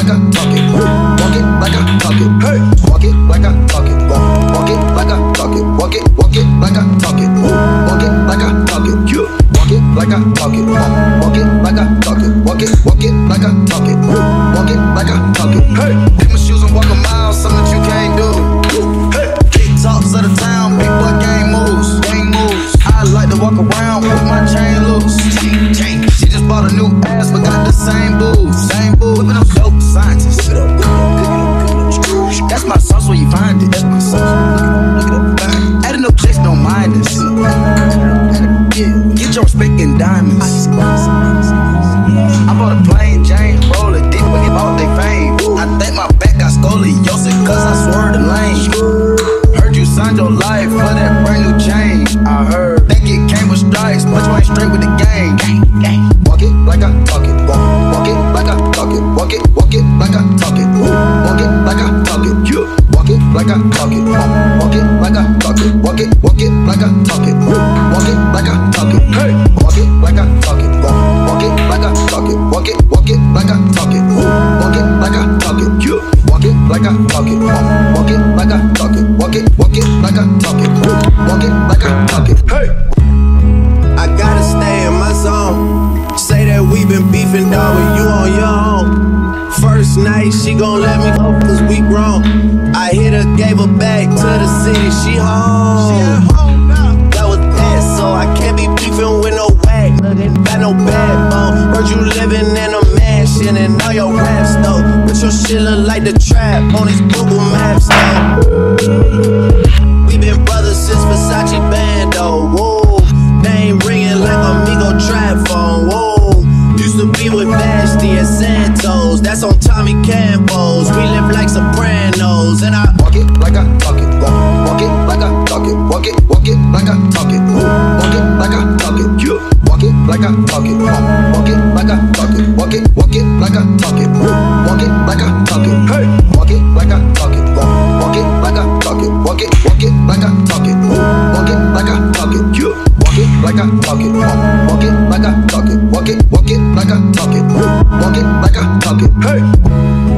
like I talk it. Walk it like I talk it. Hey, walk it like I talk it. Walk it like I talk it. Walk it like I talk it. Walk it like I talk it. Walk it like I talk it. Walk it like I talk it. Walk it like I talk it. Walk it like I talk it. Hey, take my shoes and walk a mile, something that you can't do. Hey, big talks of the town, big boy gang moves. I like to walk around with my chain loose. She just bought a new ass, but got the same booze. Whipping up dope scientists. That's my sauce where you find it. That's my sauce. Look it up. Adding no checks, don't mind this. Get your respect in diamonds. I bought a plain Jane, roll it deep when he bought they fame. I think my back got scoliosis cause I swerved the lane. Heard you signed your life for that brand new chain. I heard think it came with strikes, but you ain't straight with the game. Walk it like I talk it. Walk it like I talk it. Walk it like I talk it. Walk it like I talk it. Walk it like I talk it. Walk it like I talk it. Walk it like I talk it. Walk it like I talk it. Hey, walk it like I talk it. Walk it like I talk it. Walk it like I talk it. Walk it like I talk it. Walk it like I talk it. Walk it like I talk it. Walk it like I talk it. Walk it like I talk it. Hey, I gotta stay in my zone. Say that we been beefing, dog, but you on your own. First night, she gon' let me go cause we grown. I hit her, gave her back to the city, she home. That was that, so I can't be beefing with no whack. Got no backbone. Heard you living in a mansion and all your raps though. But your shit look like the trap on these Google Maps though. We been brothers since Versace Bando, whoa. Name ringing like Amigo trap phone, whoa. Used to be with Vashti and Santos, that's on Tommy Campos. We live like Sopranos, and I walk it like I talk it. Walk it like I talk it. Walk it like I talk it. Walk it like I talk it. Walk it like I talk it. Walk it like I talk it. Walk it like I talk it. Walk it like I talk it. Hey, walk it like I talk it. Walk it like I talk it. Walk it like I talk it. Walk it like I talk it. Walk it like I talk it. Walk it like I talk it. Walk it like I talk it. Walk it like I talk it. Hey.